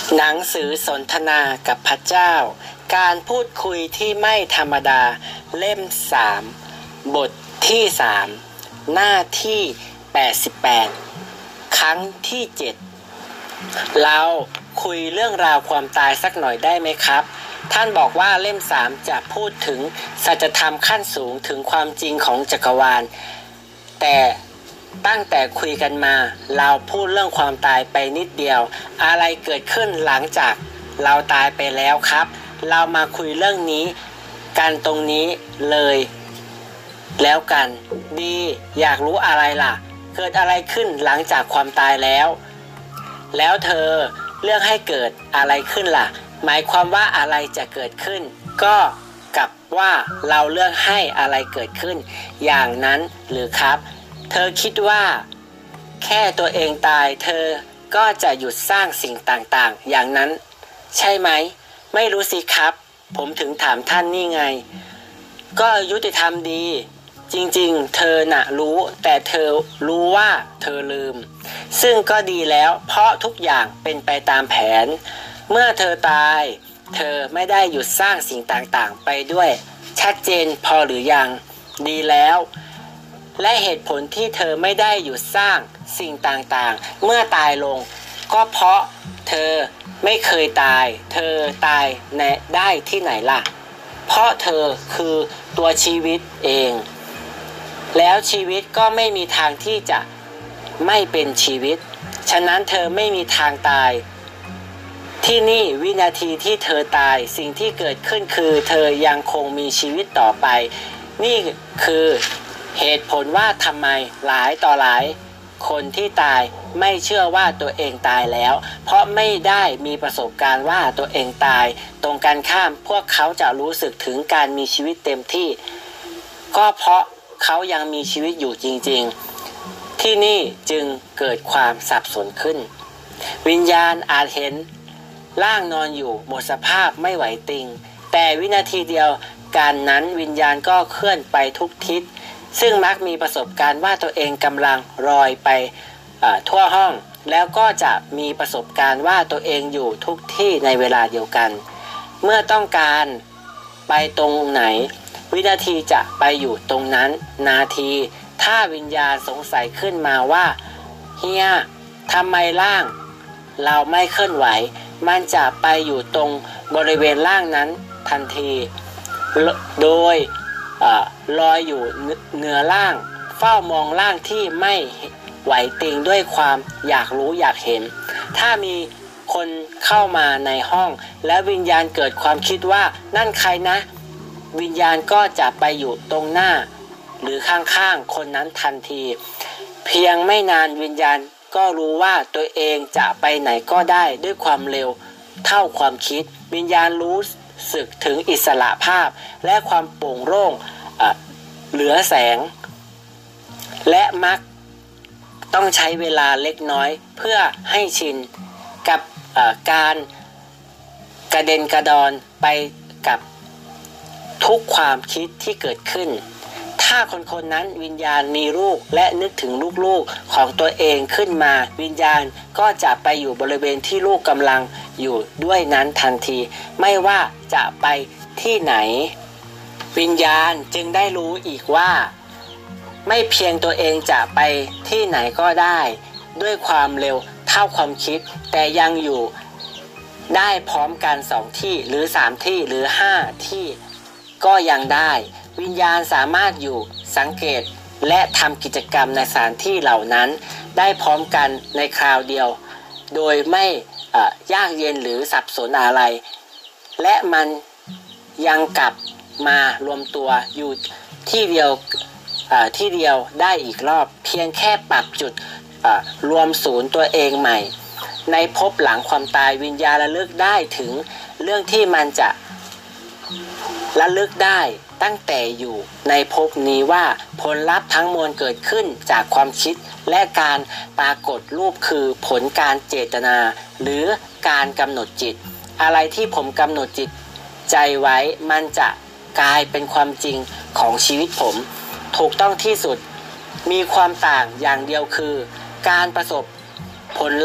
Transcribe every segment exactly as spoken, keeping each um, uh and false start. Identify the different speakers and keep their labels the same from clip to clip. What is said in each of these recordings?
Speaker 1: หนังสือสนทนากับพระเจ้าการพูดคุยที่ไม่ธรรมดาเล่มสามบทที่สามหน้าที่แปดสิบแปดครั้งที่เจ็ดเราคุยเรื่องราวความตายสักหน่อยได้ไหมครับท่านบอกว่าเล่มสามจะพูดถึงสัจธรรมขั้นสูงถึงความจริงของจักรวาลแต่ตั้งแต่คุยกันมาเราพูดเรื่องความตายไปนิดเดียวอะไรเกิดขึ้นหลังจากเราตายไปแล้วครับเรามาคุยเรื่องนี้กันตรงนี้เลยแล้วกันดีอยากรู้อะไรล่ะเกิดอะไรขึ้นหลังจากความตายแล้วแล้วเธอเลือกให้เกิดอะไรขึ้นล่ะหมายความว่าอะไรจะเกิดขึ้นก็กับว่าเราเลือกให้อะไรเกิดขึ้นอย่างนั้นหรือครับเธอคิดว่าแค่ตัวเองตายเธอก็จะหยุดสร้างสิ่งต่างๆอย่างนั้นใช่ไหมไม่รู้สิครับผมถึงถามท่านนี่ไงก็ยุติธรรมดีจริงๆเธอน่ะรู้แต่เธอรู้ว่าเธอลืมซึ่งก็ดีแล้วเพราะทุกอย่างเป็นไปตามแผนเมื่อเธอตายเธอไม่ได้หยุดสร้างสิ่งต่างๆไปด้วยชัดเจนพอหรือยังดีแล้วและเหตุผลที่เธอไม่ได้หยุดสร้างสิ่งต่างๆเมื่อตายลงก็เพราะเธอไม่เคยตายเธอตายในได้ที่ไหนล่ะเพราะเธอคือตัวชีวิตเองแล้วชีวิตก็ไม่มีทางที่จะไม่เป็นชีวิตฉะนั้นเธอไม่มีทางตายที่นี่วินาทีที่เธอตายสิ่งที่เกิดขึ้นคือเธอยังคงมีชีวิตต่อไปนี่คือเหตุผลว่าทำไมหลายต่อหลายคนที่ตายไม่เชื่อว่าตัวเองตายแล้วเพราะไม่ได้มีประสบการณ์ว่าตัวเองตายตรงกันข้ามพวกเขาจะรู้สึกถึงการมีชีวิตเต็มที่ก็เพราะเขายังมีชีวิตอยู่จริงๆที่นี่จึงเกิดความสับสนขึ้นวิญญาณอาจเห็นร่างนอนอยู่หมดสภาพไม่ไหวติงแต่วินาทีเดียวกันนั้นวิญญาณก็เคลื่อนไปทุกทิศซึ่งมักมีประสบการณ์ว่าตัวเองกำลังลอยไปทั่วห้องแล้วก็จะมีประสบการณ์ว่าตัวเองอยู่ทุกที่ในเวลาเดียวกันเมื่อต้องการไปตรงไหนวินาทีจะไปอยู่ตรงนั้นนาทีถ้าวิญญาณสงสัยขึ้นมาว่าเฮียทำไมร่างเราไม่เคลื่อนไหวมันจะไปอยู่ตรงบริเวณร่างนั้นทันทีโดยลอยอยู่เหนือร่างเฝ้ามองร่างที่ไม่ไหวติงด้วยความอยากรู้อยากเห็นถ้ามีคนเข้ามาในห้องและวิญญาณเกิดความคิดว่านั่นใครนะวิญญาณก็จะไปอยู่ตรงหน้าหรือข้างๆคนนั้นทันทีเพียงไม่นานวิญญาณก็รู้ว่าตัวเองจะไปไหนก็ได้ด้วยความเร็วเท่าความคิดวิญญาณรู้สึกถึงอิสระภาพและความโปร่งโล่งเหลือแสงและมักต้องใช้เวลาเล็กน้อยเพื่อให้ชินกับการกระเด็นกระดอนไปกับทุกความคิดที่เกิดขึ้นถ้าคนคนนั้นวิญญาณมีลูกและนึกถึงลูกๆของตัวเองขึ้นมาวิญญาณก็จะไปอยู่บริเวณที่ลูกกำลังอยู่ด้วยนั้นทันทีไม่ว่าจะไปที่ไหนวิญญาณจึงได้รู้อีกว่าไม่เพียงตัวเองจะไปที่ไหนก็ได้ด้วยความเร็วเท่าความคิดแต่ยังอยู่ได้พร้อมกันสองที่หรือสามที่หรือห้าที่ก็ยังได้วิญญาณสามารถอยู่สังเกตและทำกิจกรรมในสถานที่เหล่านั้นได้พร้อมกันในคราวเดียวโดยไม่ยากเย็นหรือสับสนอะไรและมันยังกลับมารวมตัวอยู่ที่เดียวที่เดียวได้อีกรอบเพียงแค่ปรับจุดรวมศูนย์ตัวเองใหม่ในภพหลังความตายวิญญาณระลึกได้ถึงเรื่องที่มันจะระลึกได้ตั้งแต่อยู่ในภพนี้ว่าผลลัพธ์ทั้งมวลเกิดขึ้นจากความคิดและการปรากฏรูปคือผลการเจตนาหรือการกำหนดจิตอะไรที่ผมกำหนดจิตใจไว้มันจะกลายเป็นความจริงของชีวิตผมถูกต้องที่สุดมีความต่างอย่างเดียวคือการประสบผลลัพธ์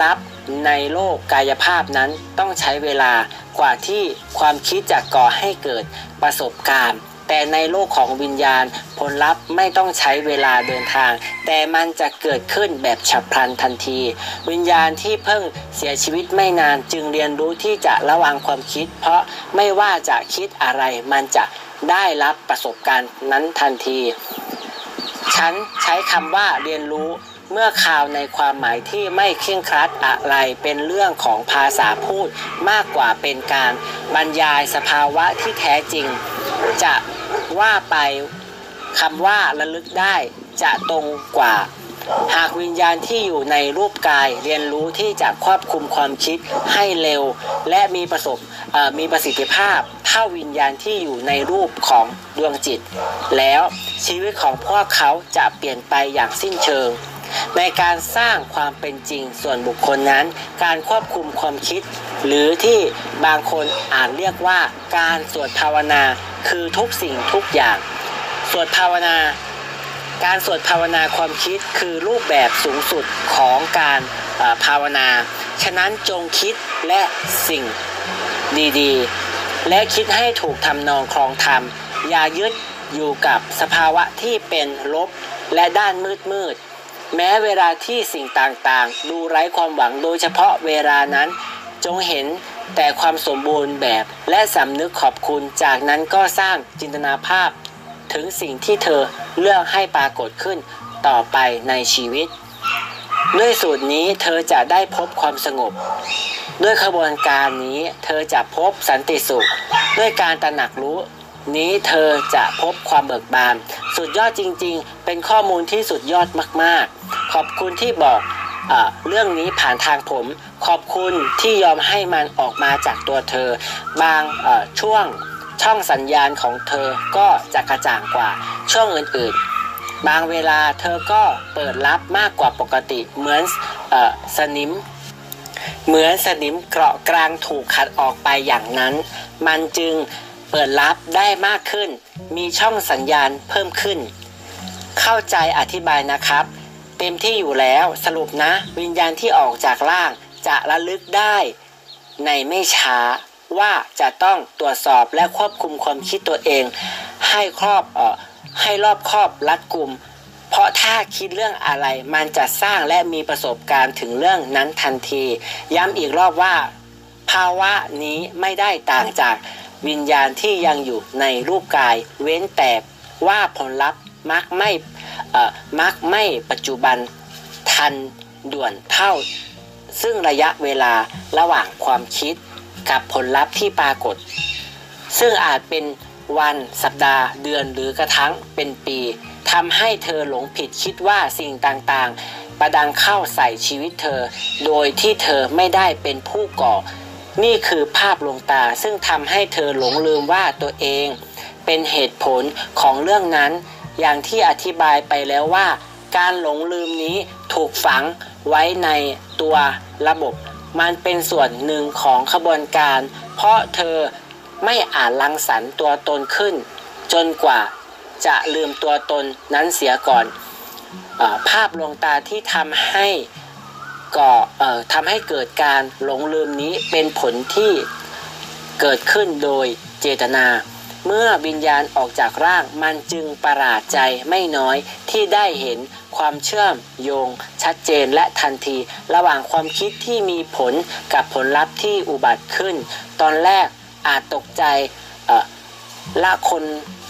Speaker 1: ในโลกกายภาพนั้นต้องใช้เวลากว่าที่ความคิดจะก่อให้เกิดประสบการณ์แต่ในโลกของวิญญาณผลลัพธ์ไม่ต้องใช้เวลาเดินทางแต่มันจะเกิดขึ้นแบบฉับพลันทันทีวิญญาณที่เพิ่งเสียชีวิตไม่นานจึงเรียนรู้ที่จะระวังความคิดเพราะไม่ว่าจะคิดอะไรมันจะได้รับประสบการณ์นั้นทันทีฉันใช้คำว่าเรียนรู้เมื่อข่าวในความหมายที่ไม่เคร่งครัดอะไรเป็นเรื่องของภาษาพูดมากกว่าเป็นการบรรยายสภาวะที่แท้จริงจะว่าไปคำว่าระลึกได้จะตรงกว่าหากวิญญาณที่อยู่ในรูปกายเรียนรู้ที่จะควบคุมความคิดให้เร็วและมีประสบมีประสิทธิภาพเท่าวิญญาณที่อยู่ในรูปของดวงจิตแล้วชีวิตของพวกเขาจะเปลี่ยนไปอย่างสิ้นเชิงในการสร้างความเป็นจริงส่วนบุคคลนั้นการควบคุมความคิดหรือที่บางคนอาจเรียกว่าการสวดภาวนาคือทุกสิ่งทุกอย่างสวดภาวนาการสวดภาวนาความคิดคือรูปแบบสูงสุดของการภาวนาฉะนั้นจงคิดและสิ่งดีๆและคิดให้ถูกทำนองครองธรรมอย่ายึดอยู่กับสภาวะที่เป็นลบและด้านมืดๆแม้เวลาที่สิ่งต่างๆดูไร้ความหวังโดยเฉพาะเวลานั้นจงเห็นแต่ความสมบูรณ์แบบและสำนึกขอบคุณจากนั้นก็สร้างจินตนาภาพถึงสิ่งที่เธอเลือกให้ปรากฏขึ้นต่อไปในชีวิตด้วยสูตรนี้เธอจะได้พบความสงบด้วยขบวนการนี้เธอจะพบสันติสุขด้วยการตระหนักรู้นี้เธอจะพบความเบิกบานสุดยอดจริงๆเป็นข้อมูลที่สุดยอดมากๆขอบคุณที่บอกเอ่อเรื่องนี้ผ่านทางผมขอบคุณที่ยอมให้มันออกมาจากตัวเธอบางเอ่อช่วงช่องสัญญาณของเธอก็จะกระจ่างกว่าช่วงอื่นๆบางเวลาเธอก็เปิดรับมากกว่าปกติเหมือนเอ่อสนิมเหมือนสนิมเกราะกลางถูกขัดออกไปอย่างนั้นมันจึงเปิดรับได้มากขึ้นมีช่องสัญญาณเพิ่มขึ้นเข้าใจอธิบายนะครับเต็มที่อยู่แล้วสรุปนะวิญญาณที่ออกจากร่างจะระลึกได้ในไม่ช้าว่าจะต้องตรวจสอบและควบคุมความคิดตัวเองให้ครอบเอ่อให้รอบคอบรัดกุมเพราะถ้าคิดเรื่องอะไรมันจะสร้างและมีประสบการณ์ถึงเรื่องนั้นทันทีย้ำอีกรอบว่าภาวะนี้ไม่ได้ต่างจากวิญญาณที่ยังอยู่ในรูปกายเว้นแต่ว่าผลลัพธ์มักไม่เอ่อมักไม่ปัจจุบันทันด่วนเท่าซึ่งระยะเวลาระหว่างความคิดกับผลลัพธ์ที่ปรากฏซึ่งอาจเป็นวันสัปดาห์เดือนหรือกระทั่งเป็นปีทำให้เธอหลงผิดคิดว่าสิ่งต่างๆประดังเข้าใส่ชีวิตเธอโดยที่เธอไม่ได้เป็นผู้ก่อนี่คือภาพลวงตาซึ่งทำให้เธอหลงลืมว่าตัวเองเป็นเหตุผลของเรื่องนั้นอย่างที่อธิบายไปแล้วว่าการหลงลืมนี้ถูกฝังไว้ในตัวระบบมันเป็นส่วนหนึ่งของขบวนการเพราะเธอไม่อาจรังสรรค์ตัวตนขึ้นจนกว่าจะลืมตัวตนนั้นเสียก่อนเอ่อภาพลวงตาที่ทำให้ก่อเอ่อทำให้เกิดการหลงลืมนี้เป็นผลที่เกิดขึ้นโดยเจตนาเมื่อวิญญาณออกจากร่างมันจึงประหลาดใจไม่น้อยที่ได้เห็นความเชื่อมโยงชัดเจนและทันทีระหว่างความคิดที่มีผลกับผลลัพธ์ที่อุบัติขึ้นตอนแรกอาจตกใจเอ่อละคน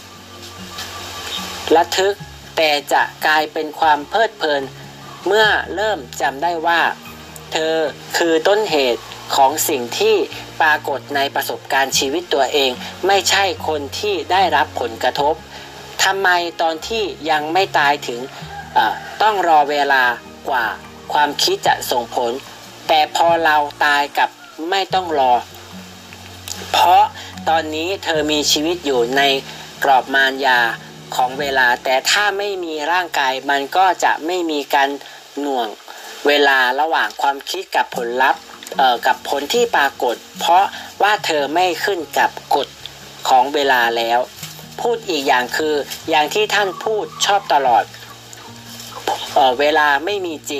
Speaker 1: ระทึกแต่จะกลายเป็นความเพลิดเพลินเมื่อเริ่มจำได้ว่าเธอคือต้นเหตุของสิ่งที่ปรากฏในประสบการณ์ชีวิตตัวเองไม่ใช่คนที่ได้รับผลกระทบทำไมตอนที่ยังไม่ตายถึงต้องรอเวลากว่าความคิดจะส่งผลแต่พอเราตายกับไม่ต้องรอเพราะตอนนี้เธอมีชีวิตอยู่ในกรอบมารยาของเวลาแต่ถ้าไม่มีร่างกายมันก็จะไม่มีการหน่วงเวลาระหว่างความคิดกับผลลัพธ์เอ่อกับผลที่ปรากฏเพราะว่าเธอไม่ขึ้นกับกฎของเวลาแล้วพูดอีกอย่างคืออย่างที่ท่านพูดชอบตลอดเอ่อเวลาไม่มีจริง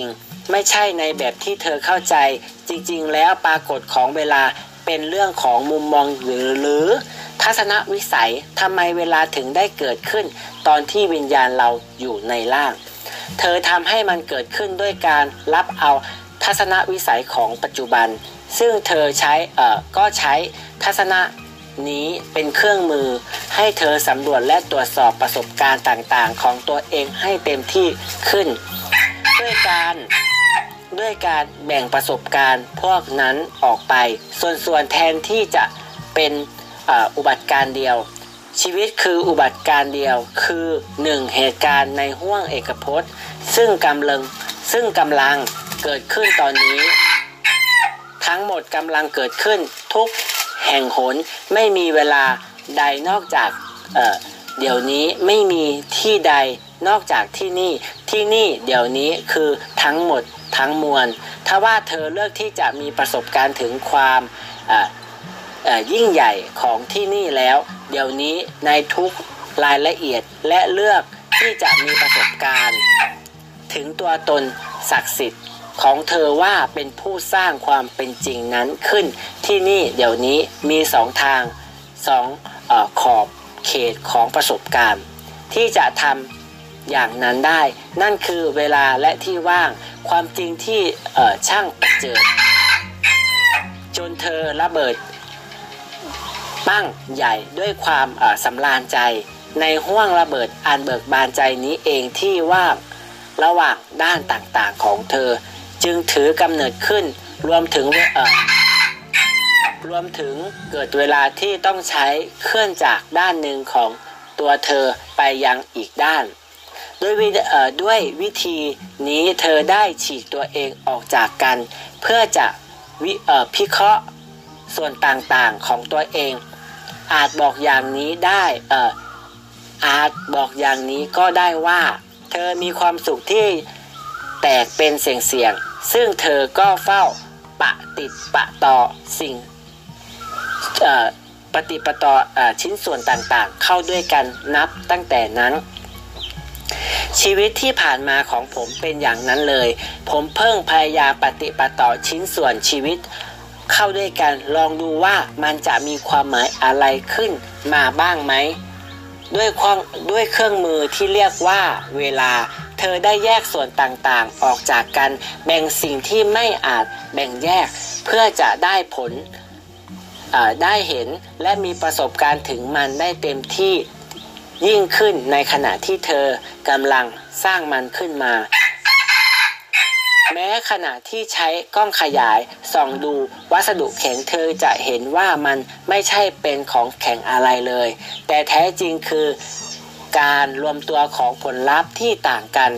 Speaker 1: ไม่ใช่ในแบบที่เธอเข้าใจจริงๆแล้วปรากฏของเวลาเป็นเรื่องของมุมมองหรือหรือทัศนวิสัยทำไมเวลาถึงได้เกิดขึ้นตอนที่วิญญาณเราอยู่ในร่างเธอทำให้มันเกิดขึ้นด้วยการรับเอาทัศนวิสัยของปัจจุบันซึ่งเธอใช้เอ่อก็ใช้ทัศนะนี้เป็นเครื่องมือให้เธอสำรวจและตรวจสอบประสบการณ์ต่างๆของตัวเองให้เต็มที่ขึ้นด้วยการด้วยการแบ่งประสบการณ์พวกนั้นออกไปส่วนส่วนแทนที่จะเป็นอุบัติการณ์เดียวชีวิตคืออุบัติการณ์เดียวคือหนึ่งเหตุการณ์ในห้วงเอกพจน์ซึ่งกำลังซึ่งกำลังเกิดขึ้นตอนนี้ทั้งหมดกำลังเกิดขึ้นทุกแห่งหนไม่มีเวลาใดนอกจากเอ่อเดี๋ยวนี้ไม่มีที่ใดนอกจากที่นี่ที่นี่เดี๋ยวนี้คือทั้งหมดทั้งมวลถ้าว่าเธอเลือกที่จะมีประสบการณ์ถึงความเอ่อเอ่อยิ่งใหญ่ของที่นี่แล้วเดี๋ยวนี้ในทุกรายละเอียดและเลือกที่จะมีประสบการณ์ถึงตัวตนศักดิ์สิทธิ์ของเธอว่าเป็นผู้สร้างความเป็นจริงนั้นขึ้นที่นี่เดี๋ยวนี้มีสองทางสองเอ่อขอบเขตของประสบการณ์ที่จะทำอย่างนั้นได้นั่นคือเวลาและที่ว่างความจริงที่เอ่อช่างประเจิดจนเธอระเบิดปั้งใหญ่ด้วยความเอ่อสำราญใจในห้วงระเบิดอันเบิกบานใจนี้เองที่ว่างระหว่างด้านต่างๆของเธอจึงถือกำเนิดขึ้นรวมถึงเอ่อรวมถึงเกิดเวลาที่ต้องใช้เคลื่อนจากด้านหนึ่งของตัวเธอไปยังอีกด้านด้วยวิเอ่อด้วยวิธีนี้เธอได้ฉีกตัวเองออกจากกันเพื่อจะวิเอ่อพิเคราะห์ส่วนต่างๆของตัวเองอาจบอกอย่างนี้ได้เอ่ออาจบอกอย่างนี้ก็ได้ว่าเธอมีความสุขที่แตกเป็นเสียงๆซึ่งเธอก็เฝ้าปะติดปะต่อสิ่งเอ่อปฏิปต่อเอ่อชิ้นส่วนต่างๆเข้าด้วยกันนับตั้งแต่นั้นชีวิตที่ผ่านมาของผมเป็นอย่างนั้นเลยผมเพิ่งพยายามปฏิปต่อชิ้นส่วนชีวิตเข้าด้วยกันลองดูว่ามันจะมีความหมายอะไรขึ้นมาบ้างไหมด้วยความด้วยเครื่องมือที่เรียกว่าเวลาเธอได้แยกส่วนต่างๆออกจากกันแบ่งสิ่งที่ไม่อาจแบ่งแยกเพื่อจะได้ผลได้เห็นและมีประสบการณ์ถึงมันได้เต็มที่ยิ่งขึ้นในขณะที่เธอกำลังสร้างมันขึ้นมาแม้ขณะที่ใช้กล้องขยายส่องดูวัสดุแข็งเธอจะเห็นว่ามันไม่ใช่เป็นของแข็งอะไรเลยแต่แท้จริงคือการรวมตัวของผลลัพธ์ที่ต่างกัน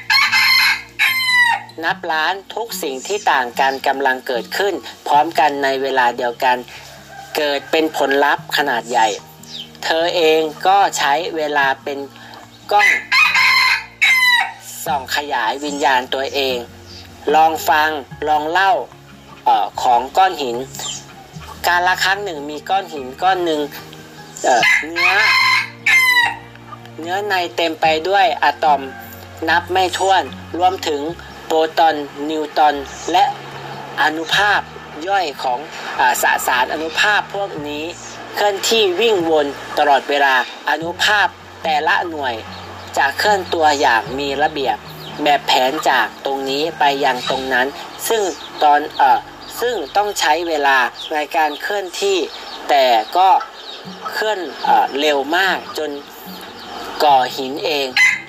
Speaker 1: นับล้านทุกสิ่งที่ต่างกันกำลังเกิดขึ้นพร้อมกันในเวลาเดียวกันเกิดเป็นผลลัพธ์ขนาดใหญ่เธอเองก็ใช้เวลาเป็นกล้องส่องขยายวิญญาณตัวเองลองฟังลองเล่าเอ่อของก้อนหินการละครั้งหนึ่งมีก้อนหินก้อนหนึ่งเอ่อเนื้อเนื้อในเต็มไปด้วยอะตอมนับไม่ถ้วนรวมถึงโปรตอนนิวตรอนและอนุภาคย่อยของอ่าสสารอนุภาคพวกนี้เคลื่อนที่วิ่งวนตลอดเวลาอนุภาคแต่ละหน่วยจะเคลื่อนตัวอย่างมีระเบียบแบบแผนจากตรงนี้ไปยังตรงนั้นซึ่งตอนเอ่อซึ่งต้องใช้เวลาในการเคลื่อนที่แต่ก็เคลื่อนเอ่อเร็วมากจนก่อหินเอง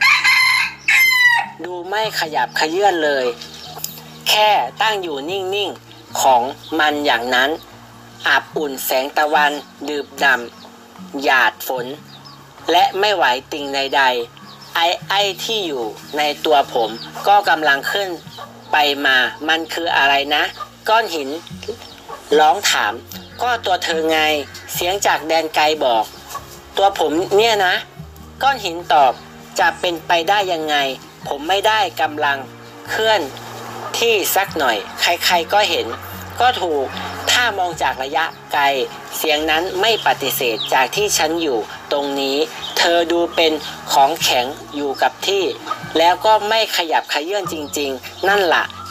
Speaker 1: ดูไม่ขยับเขยื้อนเลยแค่ตั้งอยู่นิ่งๆของมันอย่างนั้นอาบอุ่นแสงตะวันดื่มด่ำหยาดฝนและไม่ไหวติงใดๆไอ้ไอ้ที่อยู่ในตัวผมก็กำลังขึ้นไปมามันคืออะไรนะก้อนหินร้องถามก็ตัวเธอไงเสียงจากแดนไกลบอกตัวผมเนี่ยนะก้อนหินตอบจะเป็นไปได้ยังไงผมไม่ได้กำลังเคลื่อนที่สักหน่อยใครๆก็เห็นก็ถูกถ้ามองจากระยะไกลเสียงนั้นไม่ปฏิเสธจากที่ฉันอยู่ตรงนี้เธอดูเป็นของแข็งอยู่กับที่แล้วก็ไม่ขยับเขยื้อนจริงๆนั่นล่ะ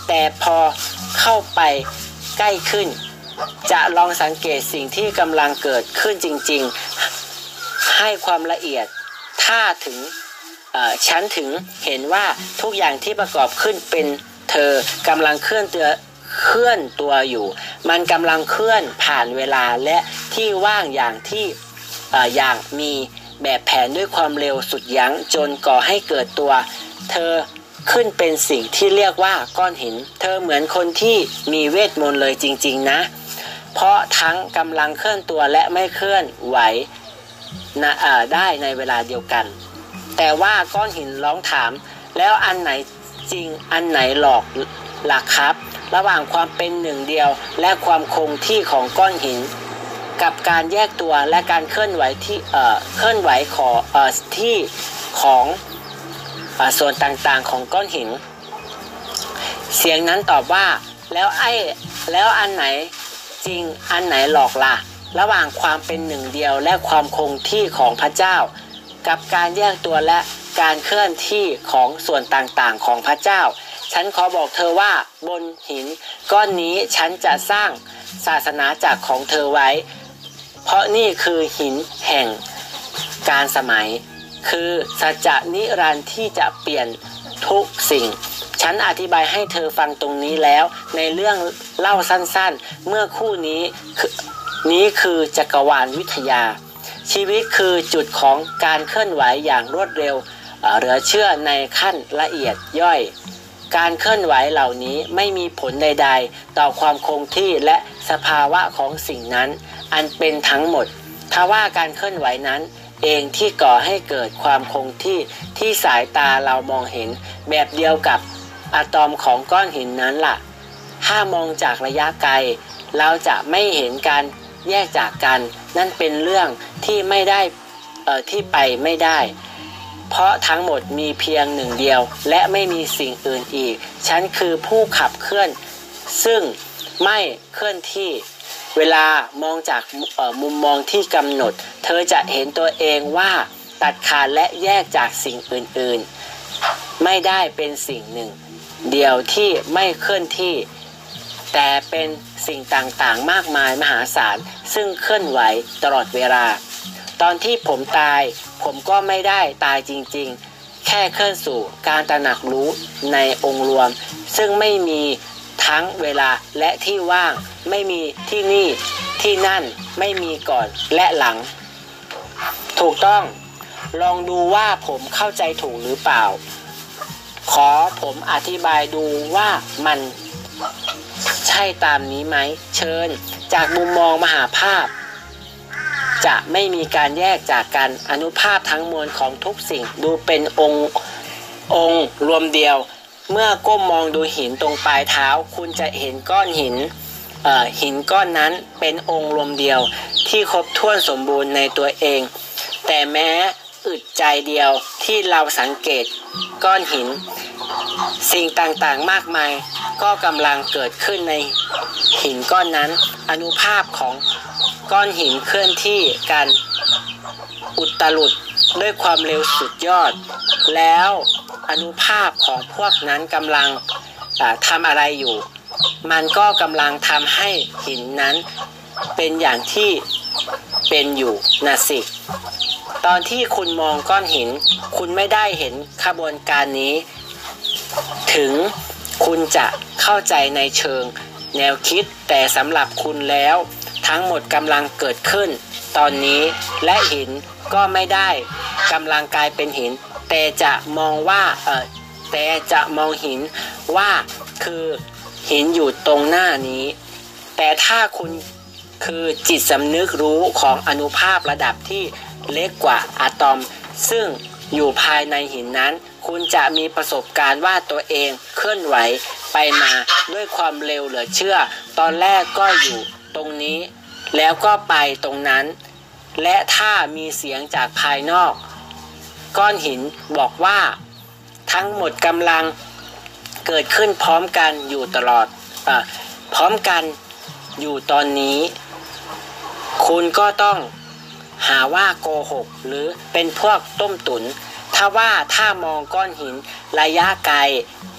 Speaker 1: แต่พอเข้าไปใกล้ขึ้นจะลองสังเกตสิ่งที่กำลังเกิดขึ้นจริงๆให้ความละเอียดถ้าถึงฉันถึงเห็นว่าทุกอย่างที่ประกอบขึ้นเป็นเธอกำลังเคลื่อนตัวเคลื่อนตัวอยู่มันกำลังเคลื่อนผ่านเวลาและที่ว่างอย่างที่อย่างมีแบบแผนด้วยความเร็วสุดยั้งจนก่อให้เกิดตัวเธอขึ้นเป็นสิ่งที่เรียกว่าก้อนหินเธอเหมือนคนที่มีเวทมนต์เลยจริงๆนะเพราะทั้งกำลังเคลื่อนตัวและไม่เคลื่อนไหวนะได้ในเวลาเดียวกันแต่ว่าก้อนหินร้องถามแล้วอันไหนจริงอันไหนหลอกล่ะครับระหว่างความเป็นหนึ่งเดียวและความคงที่ของก้อนหินกับการแยกตัวและการเคลื่อนไหวที่เอ่อเคลื่อนไหวของเอ่อที่ของเอ่อส่วนต่างๆของก้อนหินเสียงนั้นตอบว่าแล้วไอ้แล้วอันไหนจริงอันไหนหลอกล่ะระหว่างความเป็นหนึ่งเดียวและความคงที่ของพระเจ้ากับการแยกตัวและการเคลื่อนที่ของส่วนต่างๆของพระเจ้าฉันขอบอกเธอว่าบนหินก้อนนี้ฉันจะสร้างศาสนาจักรของเธอไว้เพราะนี่คือหินแห่งการสมัยคือสัจจะนิรันดร์ที่จะเปลี่ยนทุกสิ่งฉันอธิบายให้เธอฟังตรงนี้แล้วในเรื่องเล่าสั้นๆเมื่อคู่นี้นี้คือจักรวาลวิทยาชีวิตคือจุดของการเคลื่อนไหวอย่างรวดเร็วเหลือเชื่อในขั้นละเอียดย่อยการเคลื่อนไหวเหล่านี้ไม่มีผลใดๆต่อความคงที่และสภาวะของสิ่งนั้นอันเป็นทั้งหมดทว่าการเคลื่อนไหวนั้นเองที่ก่อให้เกิดความคงที่ที่สายตาเรามองเห็นแบบเดียวกับอะตอมของก้อนหินนั้นล่ะถ้ามองจากระยะไกลเราจะไม่เห็นการแยกจากกันนั่นเป็นเรื่องที่ไม่ได้เอ่อที่ไปไม่ได้เพราะทั้งหมดมีเพียงหนึ่งเดียวและไม่มีสิ่งอื่นอีกฉันคือผู้ขับเคลื่อนซึ่งไม่เคลื่อนที่เวลามองจากมุมมองที่กำหนดเธอจะเห็นตัวเองว่าตัดขาดและแยกจากสิ่งอื่นๆไม่ได้เป็นสิ่งหนึ่งเดียวที่ไม่เคลื่อนที่แต่เป็นสิ่งต่างๆมากมายมหาศาลซึ่งเคลื่อนไหวตลอดเวลาตอนที่ผมตายผมก็ไม่ได้ตายจริงๆแค่เคลื่อนสู่การตระหนักรู้ในองค์รวมซึ่งไม่มีทั้งเวลาและที่ว่างไม่มีที่นี่ที่นั่นไม่มีก่อนและหลังถูกต้องลองดูว่าผมเข้าใจถูกหรือเปล่าขอผมอธิบายดูว่ามันใช่ตามนี้ไหมเชิญจากมุมมองมหาภาพจะไม่มีการแยกจากกันอนุภาพทั้งมวลของทุกสิ่งดูเป็นองค์องค์รวมเดียวเมื่อก้มมองดูหินตรงปลายเท้าคุณจะเห็นก้อนหินเอ่อหินก้อนนั้นเป็นองค์รวมเดียวที่ครบถ้วนสมบูรณ์ในตัวเองแต่แม้อึดใจเดียวที่เราสังเกตก้อนหินสิ่งต่างๆมากมายก็กำลังเกิดขึ้นในหินก้อนนั้นอนุภาพของก้อนหินเคลื่อนที่กันอุตรุดด้วยความเร็วสุดยอดแล้วอนุภาพของพวกนั้นกำลังทำอะไรอยู่มันก็กำลังทำให้หินนั้นเป็นอย่างที่เป็นอยู่นะสิตอนที่คุณมองก้อนหินคุณไม่ได้เห็นขบวนการนี้ถึงคุณจะเข้าใจในเชิงแนวคิดแต่สำหรับคุณแล้วทั้งหมดกำลังเกิดขึ้นตอนนี้และหินก็ไม่ได้กำลังกลายเป็นหินแต่จะมองว่าเออแต่จะมองหินว่าคือหินอยู่ตรงหน้านี้แต่ถ้าคุณคือจิตสำนึกรู้ของอนุภาพระดับที่เล็กกว่าอะตอมซึ่งอยู่ภายในหินนั้นคุณจะมีประสบการณ์ว่าตัวเองเคลื่อนไหวไปมาด้วยความเร็วเหลือเชื่อตอนแรกก็อยู่ตรงนี้แล้วก็ไปตรงนั้นและถ้ามีเสียงจากภายนอกก้อนหินบอกว่าทั้งหมดกำลังเกิดขึ้นพร้อมกันอยู่ตลอดเอ่อพร้อมกันอยู่ตอนนี้คุณก็ต้องหาว่าโกหกหรือเป็นพวกต้มตุ๋นถ้าว่าถ้ามองก้อนหินระยะไกล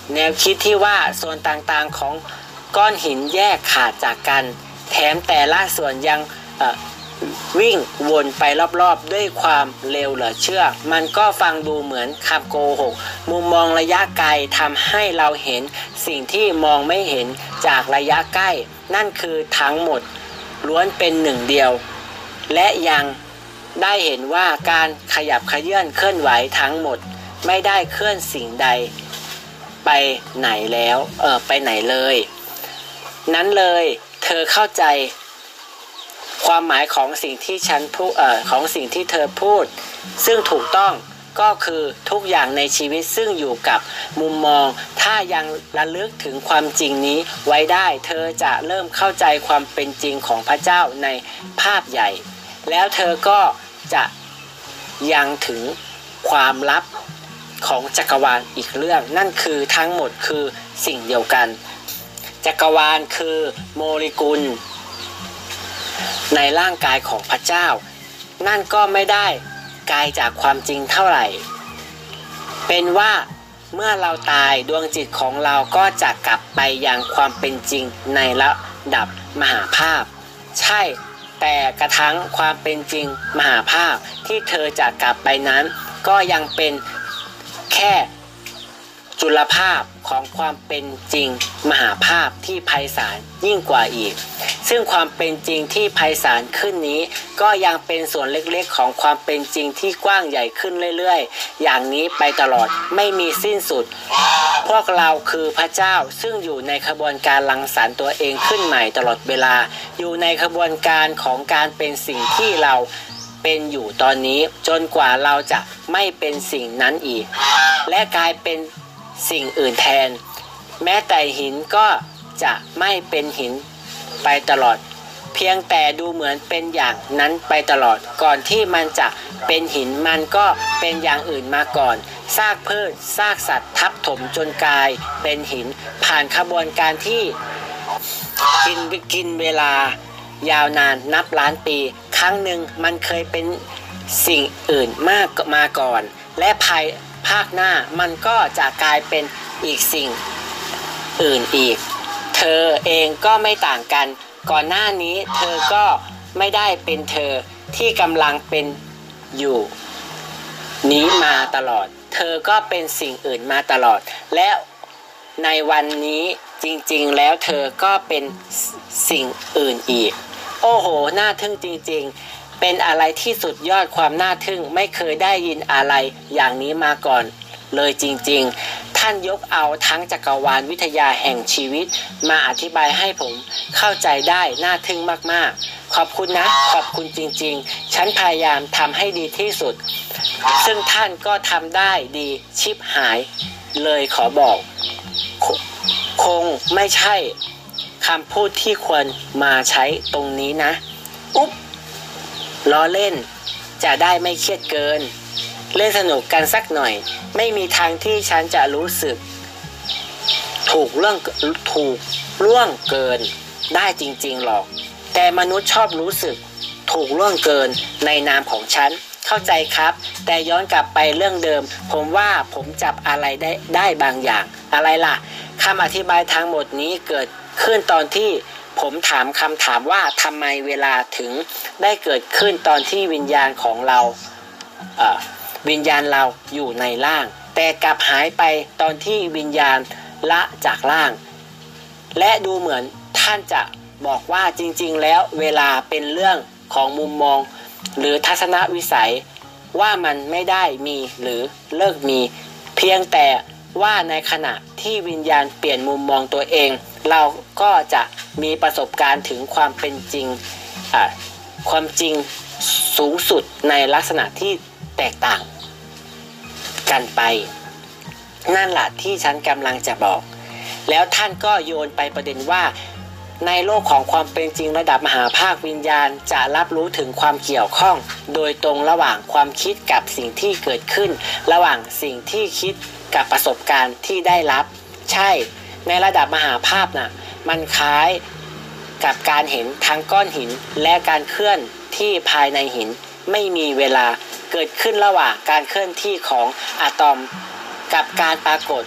Speaker 1: แนวคิดที่ว่าส่วนต่างๆของก้อนหินแยกขาดจากกันแถมแต่ละส่วนยังวิ่งวนไปรอบๆด้วยความเร็วเหลือเชื่อมันก็ฟังดูเหมือนคำโกหกมุมมองระยะไกลทำให้เราเห็นสิ่งที่มองไม่เห็นจากระยะใกล้นั่นคือทั้งหมดล้วนเป็นหนึ่งเดียวและยังได้เห็นว่าการขยับเขยื่อนเคลื่อนไหวทั้งหมดไม่ได้เคลื่อนสิ่งใดไปไหนแล้วเออไปไหนเลยนั้นเลยเธอเข้าใจความหมายของสิ่งที่ฉันพูดเอ่อของสิ่งที่เธอพูดซึ่งถูกต้องก็คือทุกอย่างในชีวิตซึ่งอยู่กับมุมมองถ้ายังระลึกถึงความจริงนี้ไว้ได้เธอจะเริ่มเข้าใจความเป็นจริงของพระเจ้าในภาพใหญ่แล้วเธอก็จะยังถึงความลับของจักรวาลอีกเรื่องนั่นคือทั้งหมดคือสิ่งเดียวกันจักรวาลคือโมเลกุลในร่างกายของพระเจ้านั่นก็ไม่ได้ไกลจากความจริงเท่าไหร่เป็นว่าเมื่อเราตายดวงจิตของเราก็จะกลับไปยังความเป็นจริงในระดับมหาภาพใช่แต่กระทั่งความเป็นจริงมหาภาพที่เธอจะกลับไปนั้นก็ยังเป็นแค่จุลภาพของความเป็นจริงมหาภาพที่ไพศาลยิ่งกว่าอีกซึ่งความเป็นจริงที่ไพศาลขึ้นนี้ก็ยังเป็นส่วนเล็กๆของความเป็นจริงที่กว้างใหญ่ขึ้นเรื่อยๆอย่างนี้ไปตลอดไม่มีสิ้นสุดพวกเราคือพระเจ้าซึ่งอยู่ในขบวนการรังสรรค์ตัวเองขึ้นใหม่ตลอดเวลาอยู่ในขบวนการของการเป็นสิ่งที่เราเป็นอยู่ตอนนี้จนกว่าเราจะไม่เป็นสิ่งนั้นอีกและกลายเป็นสิ่งอื่นแทนแม้แต่หินก็จะไม่เป็นหินไปตลอดเพียงแต่ดูเหมือนเป็นอย่างนั้นไปตลอดก่อนที่มันจะเป็นหินมันก็เป็นอย่างอื่นมาก่อนซากพืชซากสัตว์ทับถมจนกลายเป็นหินผ่านขบวนการที่กินกินเวลายาวนานนับล้านปีครั้งหนึ่งมันเคยเป็นสิ่งอื่นมากมาก่อนและภายภาคหน้ามันก็จะกลายเป็นอีกสิ่งอื่นอีกเธอเองก็ไม่ต่างกันก่อนหน้านี้เธอก็ไม่ได้เป็นเธอที่กำลังเป็นอยู่นี้มาตลอดเธอก็เป็นสิ่งอื่นมาตลอดและในวันนี้จริงๆแล้วเธอก็เป็นสิ่งอื่นอีกโอ้โหน่าทึ่งจริงๆเป็นอะไรที่สุดยอดความน่าทึ่งไม่เคยได้ยินอะไรอย่างนี้มาก่อนเลยจริงๆท่านยกเอาทั้งจักรวาลวิทยาแห่งชีวิตมาอธิบายให้ผมเข้าใจได้น่าทึ่งมากๆขอบคุณนะขอบคุณจริงๆฉันพยายามทำให้ดีที่สุดซึ่งท่านก็ทำได้ดีชิบหายเลยขอบอกคงไม่ใช่คำพูดที่ควรมาใช้ตรงนี้นะอุ๊บล้อเล่นจะได้ไม่เครียดเกินเล่นสนุกกันสักหน่อยไม่มีทางที่ฉันจะรู้สึกถูกเรื่องถูกล่วงเกินได้จริงๆหรอกแต่มนุษย์ชอบรู้สึกถูกล่วงเกินในนามของฉันเข้าใจครับแต่ย้อนกลับไปเรื่องเดิมผมว่าผมจับอะไรได้ได้บางอย่างอะไรล่ะคำอธิบายทั้งหมดนี้เกิดขึ้นตอนที่ผมถามคำถามว่าทำไมเวลาถึงได้เกิดขึ้นตอนที่วิญญาณของเราเอ่อวิญญาณเราอยู่ในร่างแต่กลับหายไปตอนที่วิญญาณละจากร่างและดูเหมือนท่านจะบอกว่าจริงๆแล้วเวลาเป็นเรื่องของมุมมองหรือทัศนวิสัยว่ามันไม่ได้มีหรือเลิกมีเพียงแต่ว่าในขณะที่วิญญาณเปลี่ยนมุมมองตัวเองเราก็จะมีประสบการณ์ถึงความเป็นจริงอ่ะความจริงสูงสุดในลักษณะที่แตกต่างกันไปนั่นแหละที่ฉันกำลังจะบอกแล้วท่านก็โยนไปประเด็นว่าในโลกของความเป็นจริงระดับมหาภาควิญญาณจะรับรู้ถึงความเกี่ยวข้องโดยตรงระหว่างความคิดกับสิ่งที่เกิดขึ้นระหว่างสิ่งที่คิดกับประสบการณ์ที่ได้รับใช่ในระดับมหาภาพน่ะมันคล้ายกับการเห็นทั้งก้อนหินและการเคลื่อนที่ภายในหินไม่มีเวลาเกิดขึ้นระหว่างการเคลื่อนที่ของอะตอมกับการปรากฏเ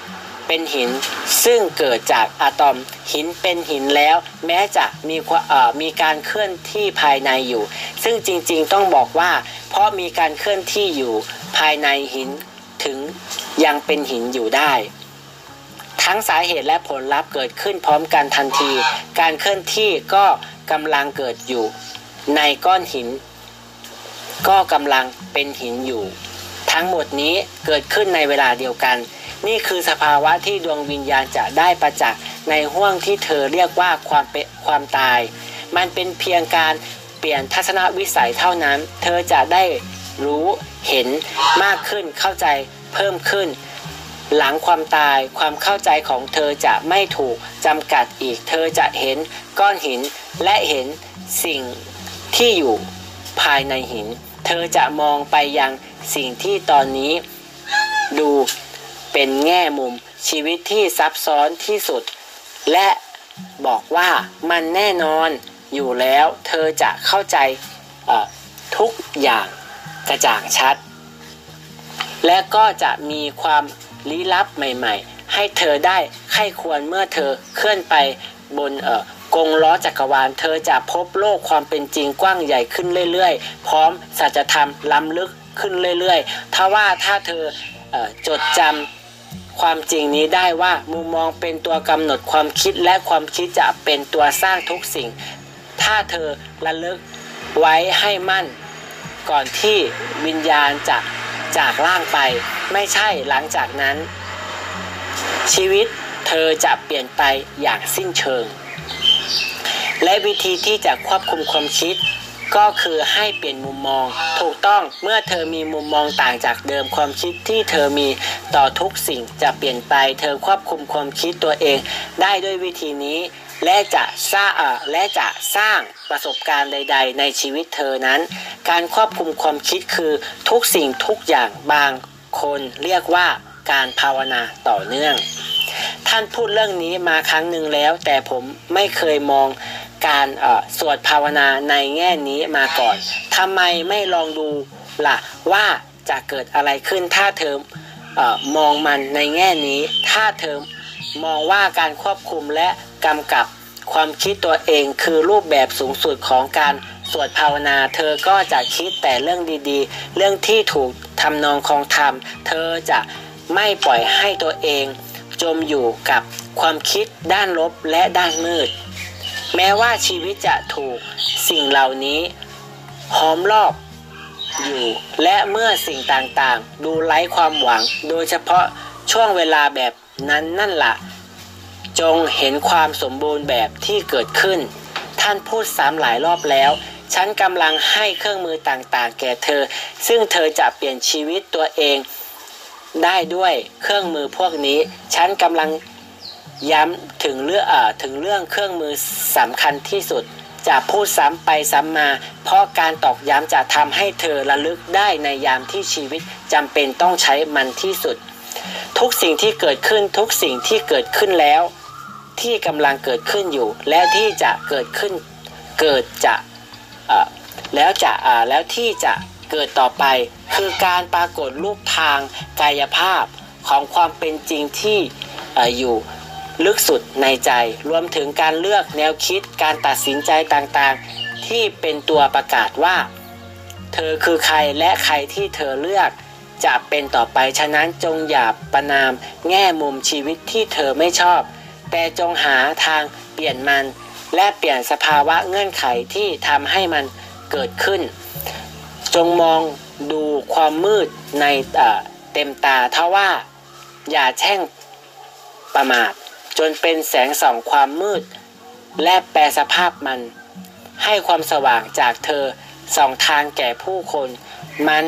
Speaker 1: เป็นหินซึ่งเกิดจากอะตอมหินเป็นหินแล้วแม้จะมีเอ่อมีการเคลื่อนที่ภายในอยู่ซึ่งจริงๆต้องบอกว่าเพราะมีการเคลื่อนที่อยู่ภายในหินถึงยังเป็นหินอยู่ได้ทั้งสาเหตุและผลลัพธ์เกิดขึ้นพร้อมกันทันทีการเคลื่อนที่ก็กำลังเกิดอยู่ในก้อนหินก็กำลังเป็นหินอยู่ทั้งหมดนี้เกิดขึ้นในเวลาเดียวกันนี่คือสภาวะที่ดวงวิญญาณจะได้ประจักษ์ในห้วงที่เธอเรียกว่าความเป็นความตายมันเป็นเพียงการเปลี่ยนทัศนวิสัยเท่านั้นเธอจะได้รู้เห็นมากขึ้นเข้าใจเพิ่มขึ้นหลังความตายความเข้าใจของเธอจะไม่ถูกจำกัดอีกเธอจะเห็นก้อนหินและเห็นสิ่งที่อยู่ภายในหินเธอจะมองไปยังสิ่งที่ตอนนี้ดูเป็นแง่มุมชีวิตที่ซับซ้อนที่สุดและบอกว่ามันแน่นอนอยู่แล้วเธอจะเข้าใจทุกอย่างกระจ่างชัดและก็จะมีความลี้ลับใหม่ๆให้เธอได้ไข้ควรเมื่อเธอเคลื่อนไปบนเอ่อกงล้อจักรวาลเธอจะพบโลกความเป็นจริงกว้างใหญ่ขึ้นเรื่อยๆพร้อมสัจธรรมล้ำลึกขึ้นเรื่อยๆถ้าว่าถ้าเธอเอ่อจดจำความจริงนี้ได้ว่ามุมมองเป็นตัวกำหนดความคิดและความคิดจะเป็นตัวสร้างทุกสิ่งถ้าเธอระลึกไว้ให้มั่นก่อนที่วิญญาณจะจากร่างไปไม่ใช่หลังจากนั้นชีวิตเธอจะเปลี่ยนไปอย่างสิ้นเชิงและวิธีที่จะควบคุมความคิดก็คือให้เปลี่ยนมุมมองถูกต้องเมื่อเธอมีมุมมองต่างจากเดิมความคิดที่เธอมีต่อทุกสิ่งจะเปลี่ยนไปเธอควบคุมความคิดตัวเองได้ด้วยวิธีนี้และจะสร้างและจะสร้างประสบการณ์ใดๆในชีวิตเธอนั้นการควบคุมความคิดคือทุกสิ่งทุกอย่างบางคนเรียกว่าการภาวนาต่อเนื่องท่านพูดเรื่องนี้มาครั้งหนึ่งแล้วแต่ผมไม่เคยมองการสวดภาวนาในแง่นี้มาก่อนทำไมไม่ลองดูล่ะว่าจะเกิดอะไรขึ้นถ้าเธอเอ่อมองมันในแง่นี้ถ้าเธอมองว่าการควบคุมและกำกับความคิดตัวเองคือรูปแบบสูงสุดของการสวดภาวนาเธอก็จะคิดแต่เรื่องดีๆเรื่องที่ถูกทำนองคองธรรมเธอจะไม่ปล่อยให้ตัวเองจมอยู่กับความคิดด้านลบและด้านมืดแม้ว่าชีวิตจะถูกสิ่งเหล่านี้ห้อมรอบอยู่และเมื่อสิ่งต่างๆดูไร้ความหวังโดยเฉพาะช่วงเวลาแบบนั้นนั่นล่ะจงเห็นความสมบูรณ์แบบที่เกิดขึ้นท่านพูดซ้ำหลายรอบแล้วฉันกำลังให้เครื่องมือต่างๆแก่เธอซึ่งเธอจะเปลี่ยนชีวิตตัวเองได้ด้วยเครื่องมือพวกนี้ฉันกำลังย้ำถึงเรื่องเอ่อถึงเรื่องเครื่องมือสำคัญที่สุดจะพูดซ้ำไปซ้ำมาเพราะการตอกย้ำจะทำให้เธอระลึกได้ในยามที่ชีวิตจำเป็นต้องใช้มันที่สุดทุกสิ่งที่เกิดขึ้นทุกสิ่งที่เกิดขึ้นแล้วที่กำลังเกิดขึ้นอยู่และที่จะเกิดขึ้นเกิดจะเอ่อแล้วจะอ่าแล้วที่จะเกิดต่อไปคือการปรากฏรูปทางกายภาพของความเป็นจริงที่เอ่ออยู่ลึกสุดในใจรวมถึงการเลือกแนวคิดการตัดสินใจต่างๆที่เป็นตัวประกาศว่าเธอคือใครและใครที่เธอเลือกจะเป็นต่อไปฉะนั้นจงอย่าประณามแง่มุมชีวิตที่เธอไม่ชอบแต่จงหาทางเปลี่ยนมันและเปลี่ยนสภาวะเงื่อนไขที่ทำให้มันเกิดขึ้นจงมองดูความมืดในเอ่อเต็มตาเท่าว่าอย่าแช่งประมาทจนเป็นแสงส่องความมืดและแปลสภาพมันให้ความสว่างจากเธอส่องทางแก่ผู้คนมัน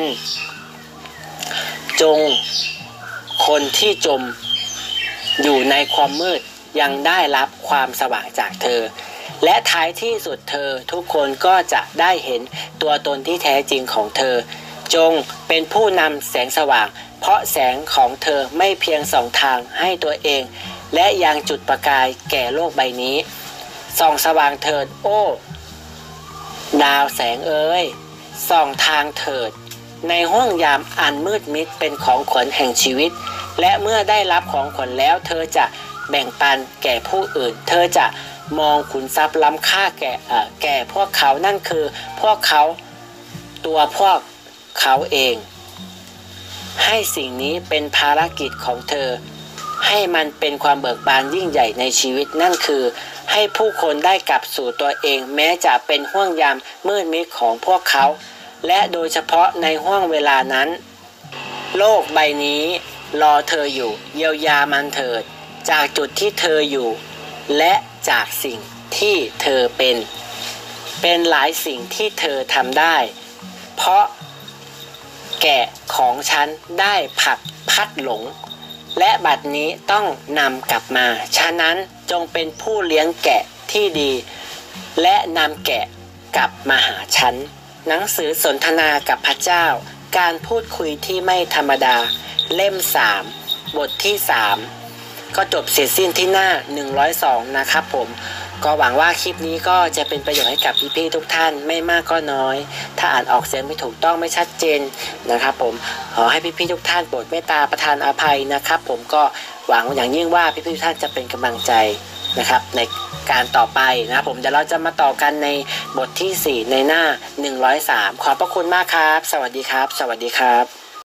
Speaker 1: จงคนที่จมอยู่ในความมืดยังได้รับความสว่างจากเธอและท้ายที่สุดเธอทุกคนก็จะได้เห็นตัวตนที่แท้จริงของเธอจงเป็นผู้นำแสงสว่างเพราะแสงของเธอไม่เพียงส่องทางให้ตัวเองและยังจุดประกายแก่โลกใบนี้ส่องสว่างเถิดโอ้ดาวแสงเอ๋ยส่องทางเถิดในห้วงยามอันมืดมิดเป็นของขวัญแห่งชีวิตและเมื่อได้รับของขวัญแล้วเธอจะแบ่งปันแก่ผู้อื่นเธอจะมองขุนทรัพย์ล้ำค่าแก่แก่พวกเขานั่นคือพวกเขาตัวพวกเขาเองให้สิ่งนี้เป็นภารกิจของเธอให้มันเป็นความเบิกบานยิ่งใหญ่ในชีวิตนั่นคือให้ผู้คนได้กลับสู่ตัวเองแม้จะเป็นห้วงยามมืดมิดของพวกเขาและโดยเฉพาะในห้วงเวลานั้นโลกใบนี้รอเธออยู่เยียวยามันเถิดจากจุดที่เธออยู่และจากสิ่งที่เธอเป็นเป็นหลายสิ่งที่เธอทำได้เพราะแกะของฉันได้ผลักพัดหลงและบัดนี้ต้องนำกลับมาฉะนั้นจงเป็นผู้เลี้ยงแกะที่ดีและนำแกะกลับมาหาฉันหนังสือสนทนากับพระเจ้าการพูดคุยที่ไม่ธรรมดาเล่มสามบทที่สามก็จบเสร็จสิ้นที่หน้าหนึ่งร้อยสองนะครับผมก็หวังว่าคลิปนี้ก็จะเป็นประโยชน์ให้กับพี่ๆทุกท่านไม่มากก็น้อยถ้าอ่านออกเสียงไม่ถูกต้องไม่ชัดเจนนะครับผมขอให้พี่ๆทุกท่านโปรดเมตตาประทานอภัยนะครับผมก็หวังอย่างยิ่งว่าพี่ๆทุกท่านจะเป็นกำลังใจนะครับในการต่อไปนะครับผมเดี๋ยวเราจะมาต่อกันในบทที่สี่ในหน้าหนึ่งร้อยสามขอบพระคุณมากครับสวัสดีครับสวัสดีครับ